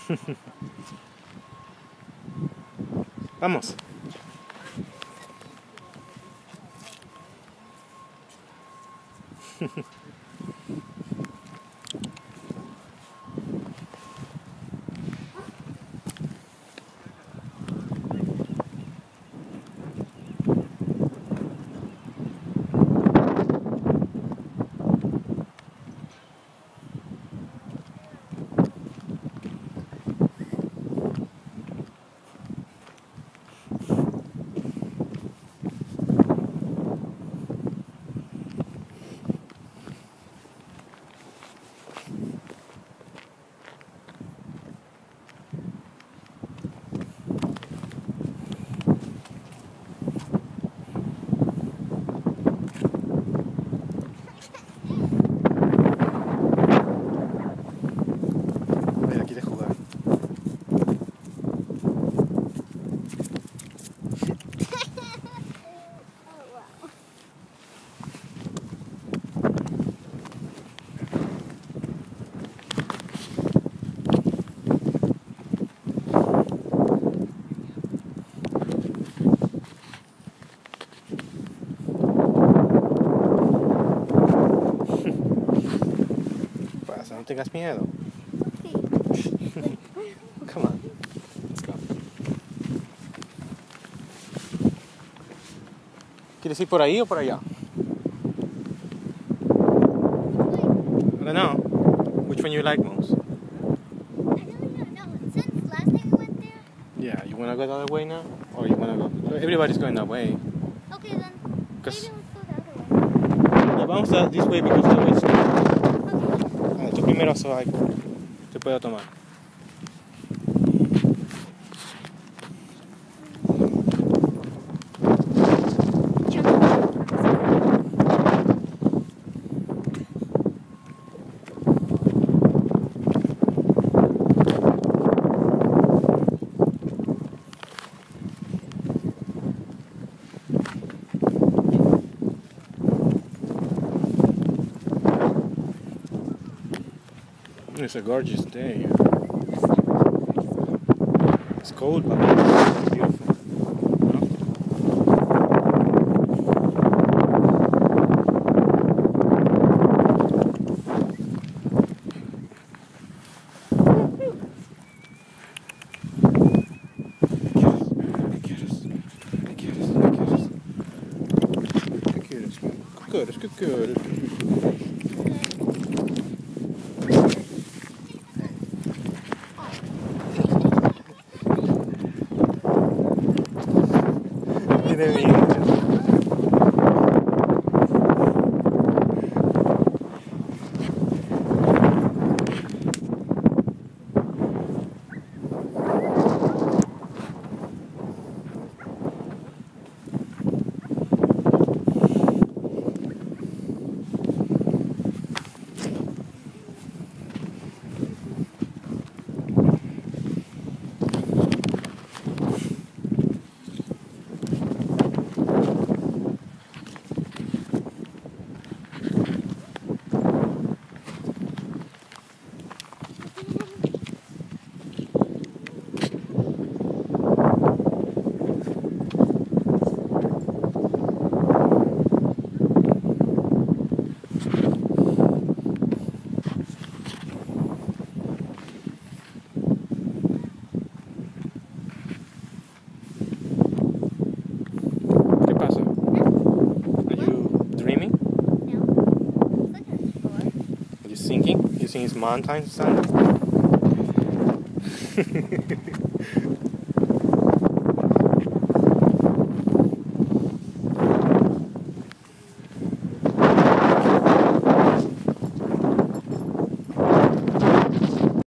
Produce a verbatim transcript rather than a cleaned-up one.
Vamos. Ella quiere jugar. Pasa, no tengas miedo. Come on, let's go. ¿Quieres ir por ahí o por allá? I don't know. Which one you like most? I really don't know. Since last time we went there. Yeah, you wanna go the other way now? Or you wanna go? Everybody's going that way. Okay then. Maybe let's Cause go the other way. yeah, vamos a this way because that way is good. Okay. Ah, tú primero so I te puedo tomar. It's a gorgeous day. It's cold, but it's beautiful. Good, it's good, good. Tiene miedo. Thinking? You sing his mountain song?